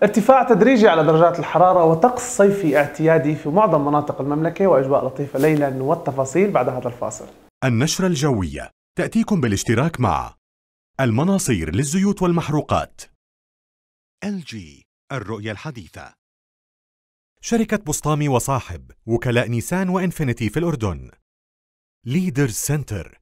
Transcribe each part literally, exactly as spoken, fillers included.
ارتفاع تدريجي على درجات الحرارة وطقس صيفي اعتيادي في معظم مناطق المملكة وأجواء لطيفة ليلا، والتفاصيل بعد هذا الفاصل. النشرة الجوية تأتيكم بالاشتراك مع المناصير للزيوت والمحروقات، إل جي الرؤية الحديثة، شركة بسطامي وصاحب وكلاء نيسان وإنفينيتي في الأردن، ليدرز سنتر،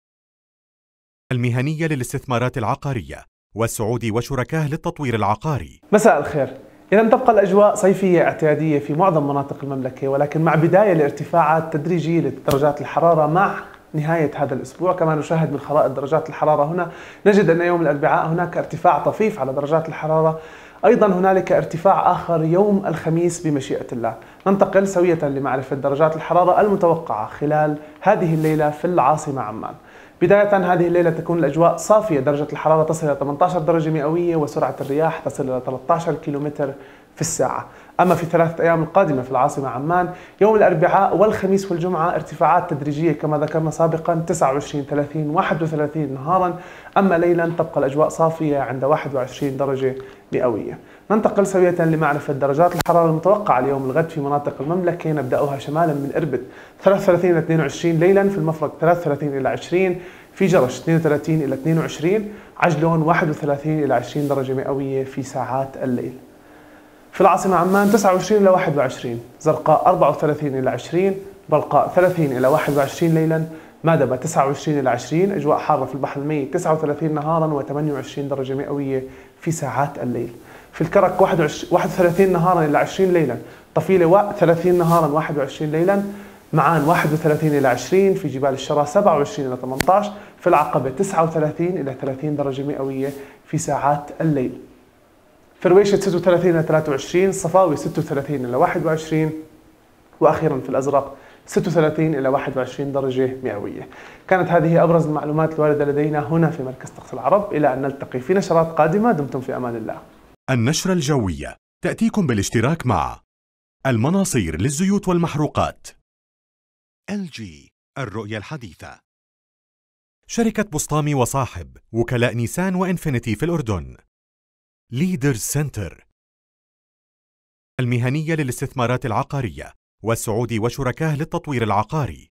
المهنية للاستثمارات العقارية، والسعودي وشركاه للتطوير العقاري. مساء الخير. إذا تبقى الأجواء صيفية اعتيادية في معظم مناطق المملكة، ولكن مع بداية لارتفاعات تدريجية لدرجات الحرارة مع نهاية هذا الأسبوع. كما نشاهد من خرائط درجات الحرارة هنا، نجد أن يوم الأربعاء هناك ارتفاع طفيف على درجات الحرارة. أيضا هنالك ارتفاع آخر يوم الخميس بمشيئة الله. ننتقل سوية لمعرفة درجات الحرارة المتوقعة خلال هذه الليلة في العاصمة عمان. بداية هذه الليلة تكون الأجواء صافية، درجة الحرارة تصل إلى ثمانية عشر درجة مئوية، وسرعة الرياح تصل إلى ثلاثة عشر كيلومتر في الساعة. أما في ثلاثة أيام القادمة في العاصمة عمان، يوم الأربعاء والخميس والجمعة ارتفاعات تدريجية كما ذكرنا سابقا، تسعة وعشرين ثلاثين واحد وثلاثين نهارا. أما ليلا تبقى الأجواء صافية عند واحد وعشرين درجة مئوية. ننتقل سوية لمعرفة درجات الحرارة المتوقعة اليوم الغد في مناطق المملكة. نبدأها شمالا من إربد ثلاثة وثلاثين إلى اثنين وعشرين ليلا، في المفرق ثلاثة وثلاثين إلى عشرين، في جرش اثنين وثلاثين إلى اثنين وعشرين، عجلون واحد وثلاثين إلى عشرين درجة مئوية في ساعات الليل. في العاصمة عمان تسعة وعشرين إلى واحد وعشرين، زرقاء أربعة وثلاثين إلى عشرين، بلقاء ثلاثين إلى واحد وعشرين ليلا، مادبة تسعة وعشرين إلى عشرين، أجواء حارة في البحر الميت تسعة وثلاثين نهارا وثمانية وعشرين درجة مئوية في ساعات الليل. في الكرك واحد وثلاثين نهارا إلى عشرين ليلا، طفيلة ثلاثين نهارا واحد وعشرين ليلا، معان واحد وثلاثين إلى عشرين، في جبال الشرى سبعة وعشرين إلى ثمانية عشر، في العقبة تسعة وثلاثين إلى ثلاثين درجة مئوية في ساعات الليل. في رويشة ستة وثلاثين إلى ثلاثة وعشرين، صفاوي ستة وثلاثين إلى واحد وعشرين، وأخيرا في الأزرق ستة وثلاثين إلى واحد وعشرين درجة مئوية. كانت هذه أبرز المعلومات الواردة لدينا هنا في مركز طقس العرب. إلى أن نلتقي في نشرات قادمة، دمتم في أمان الله. النشرة الجوية تأتيكم بالاشتراك مع المناصير للزيوت والمحروقات، إل جي الرؤية الحديثة، شركة بسطامي وصاحب وكلاء نيسان وإنفينيتي في الأردن، ليدرز سنتر، المهنية للاستثمارات العقارية، والسعودي وشركاه للتطوير العقاري.